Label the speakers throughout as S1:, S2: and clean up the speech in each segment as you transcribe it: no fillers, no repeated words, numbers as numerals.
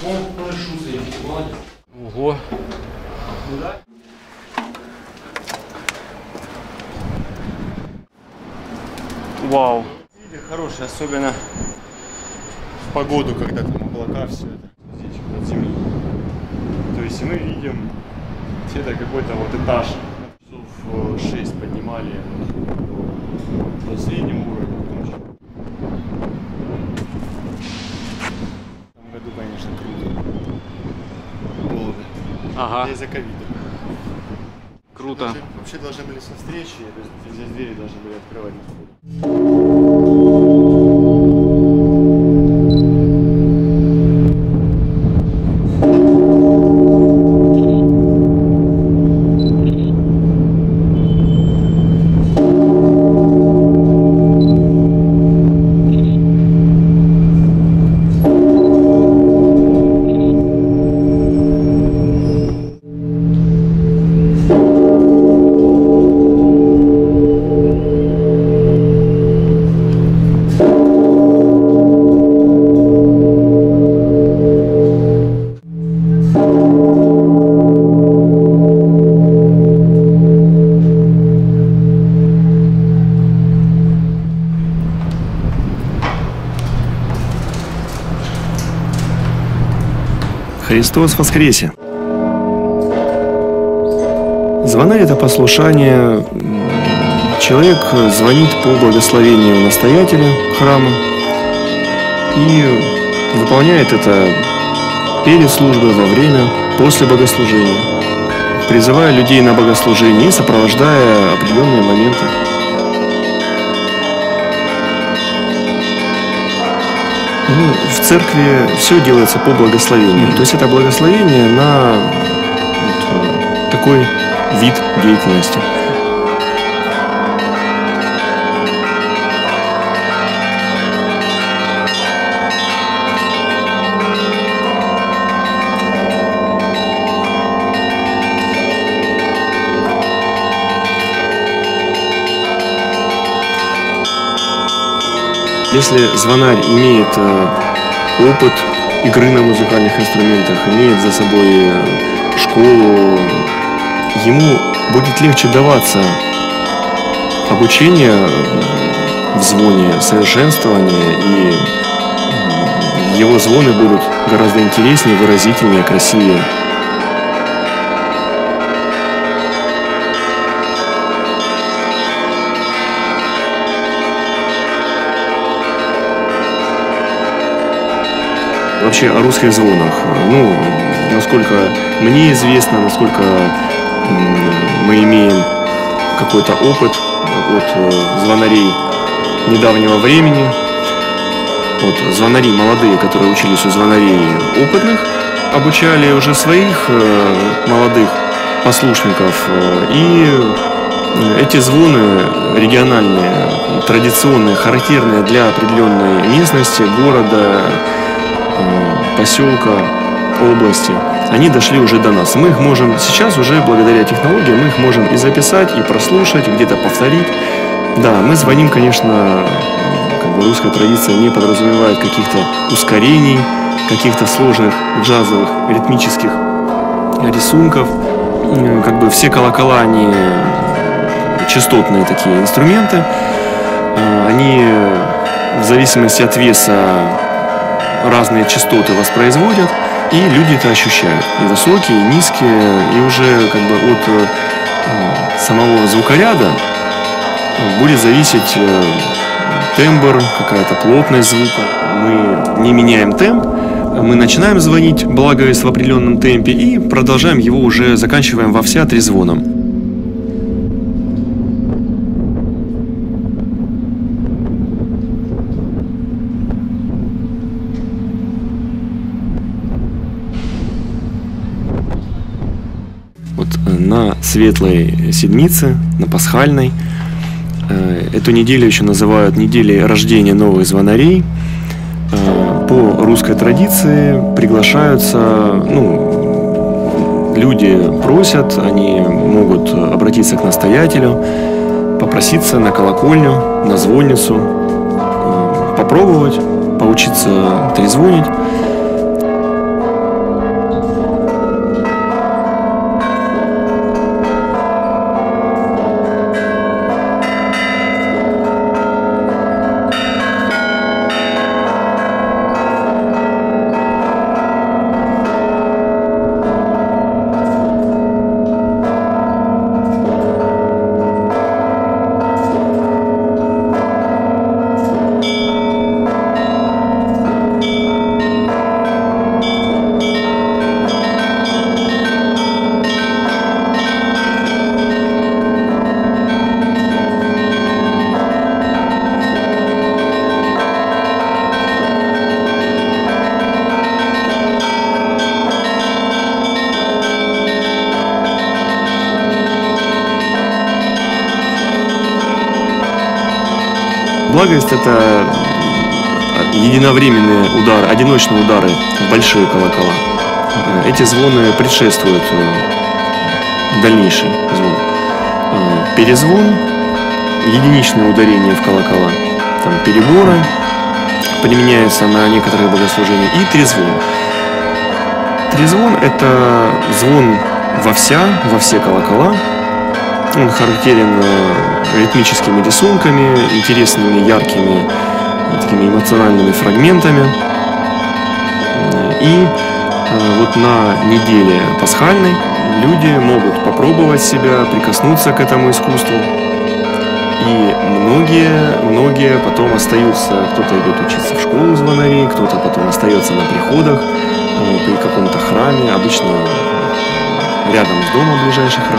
S1: Ого. Вау.
S2: Хороший, особенно в погоду, когда там облака, все это здесь под землей. То есть мы видим где-то какой-то вот этаж. Часов 6 поднимали до среднего уровня. В том году, конечно, круто. Было бы.
S1: Ага.
S2: Из-за ковида.
S1: Круто.
S2: Вообще должны были со встречи, то есть здесь двери должны были открывать на входе.
S3: Христос воскресе! Звонарь – это послушание. Человек звонит по благословению настоятеля храма и выполняет это перед службой, во время, после богослужения, призывая людей на богослужение и сопровождая определенные моменты. В церкви все делается по благословению. То есть это благословение на такой вид деятельности. Если звонарь имеет опыт игры на музыкальных инструментах, имеет за собой школу, ему будет легче даваться обучение в звоне, совершенствование, и его звоны будут гораздо интереснее, выразительнее, красивее. Вообще о русских звонах. Ну, насколько мне известно, насколько мы имеем какой-то опыт от звонарей недавнего времени, от звонарей молодые, которые учились у звонарей опытных, обучали уже своих молодых послушников. И эти звоны региональные, традиционные, характерные для определенной местности, города, поселка, области, они дошли уже до нас. Мы их можем сейчас уже, благодаря технологиям, мы их можем и записать, и прослушать, где-то повторить. Да, мы звоним, конечно, как бы русская традиция не подразумевает каких-то ускорений, каких-то сложных джазовых ритмических рисунков. Как бы все колокола, они частотные такие инструменты. Они в зависимости от веса разные частоты воспроизводят, и люди это ощущают. И высокие, и низкие, и уже как бы от самого звукоряда будет зависеть тембр, какая-то плотность звука. Мы не меняем темп, мы начинаем звонить, благовесть в определенном темпе, и продолжаем его уже, заканчиваем во все трезвоном. На Светлой Седмице, на Пасхальной. Эту неделю еще называют неделей рождения новых звонарей. По русской традиции приглашаются, люди просят, они могут обратиться к настоятелю, попроситься на колокольню, на звонницу, попробовать, поучиться трезвонить. Благовест – это единовременные удары, одиночные удары в большие колокола. Эти звоны предшествуют дальнейший звон. Перезвон, единичное ударение в колокола, там переборы применяются на некоторые богослужения, и трезвон. Трезвон – это звон во все колокола. Он характерен ритмическими рисунками, интересными, яркими, такими эмоциональными фрагментами. И вот на неделе пасхальной люди могут попробовать себя, прикоснуться к этому искусству. И многие потом остаются, кто-то идет учиться в школу звонарей, кто-то потом остается на приходах при каком-то храме, обычно рядом с домом ближайший храм.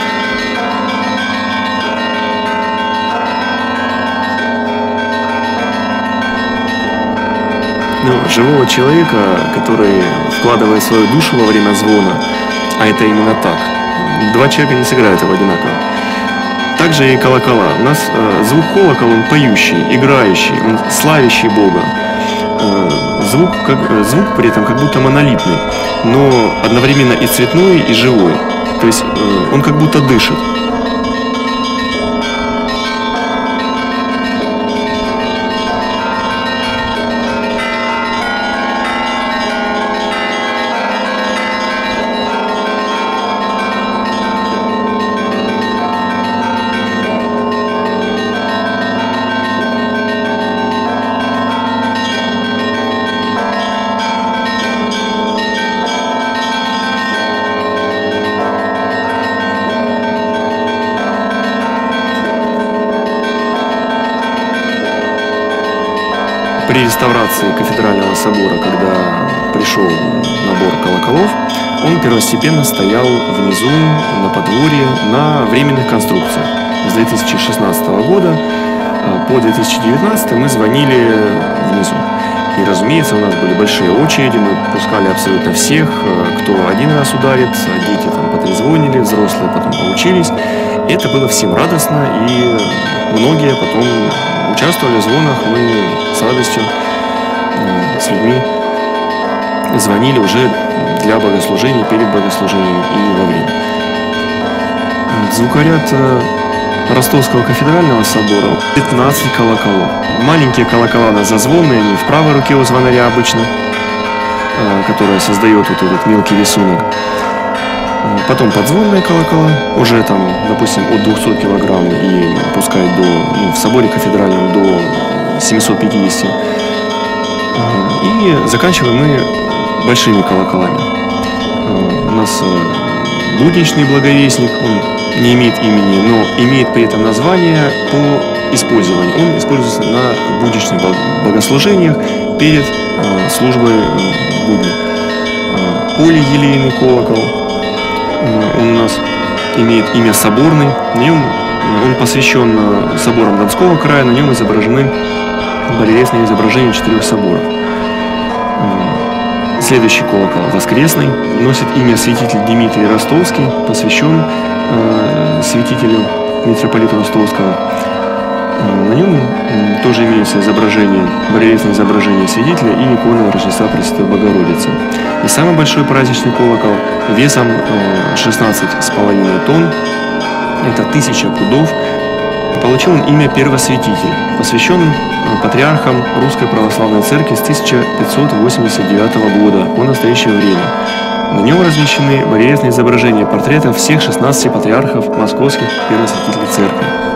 S3: Живого человека, который вкладывает свою душу во время звона, а это именно так, два человека не сыграют его одинаково. Также и колокола. У нас звук колокола, он поющий, играющий, он славящий Бога. Звук при этом как будто монолитный, но одновременно и цветной, и живой. То есть он как будто дышит. При реставрации кафедрального собора, когда пришел набор колоколов, он первостепенно стоял внизу, на подворье, на временных конструкциях. С 2016 года по 2019 мы звонили внизу. И, разумеется, у нас были большие очереди, мы пускали абсолютно всех, кто один раз ударит, дети там потрезвонили, взрослые потом поучились. И это было всем радостно, и многие потом участвовали в звонах, мы с радостью с людьми звонили уже для богослужения, перед богослужением и во время. Звукоряд Ростовского кафедрального собора 15 колоколов. Маленькие колокола на зазвонные, они в правой руке у звонаря обычно, которая создает вот этот мелкий рисунок. Потом подзвонные колокола, уже там, допустим, от 200 килограмм и пускай в соборе кафедральном до 750. И заканчиваем мы большими колоколами. У нас будничный благовестник, он не имеет имени, но имеет при этом название по использованию. Он используется на будничных богослужениях перед службой будни. Полиелейный колокол. Он у нас имеет имя соборный, на нем он посвящен соборам Донского края, на нем изображены барельефные изображения 4 соборов. Следующий колокол воскресный носит имя святитель Дмитрий Ростовский, посвящен святителю митрополиту Ростовского. На нем тоже имеется изображение, барельефное изображение святителя и икона Рождества Пресвятой Богородицы. И самый большой праздничный колокол весом 16,5 тонн, это 1000 пудов, получил он имя Первосвятитель, посвящен патриархам Русской Православной Церкви с 1589 года по настоящее время. На нем размещены барельефные изображения портретов всех 16 патриархов Московских Первосвятителей Церкви.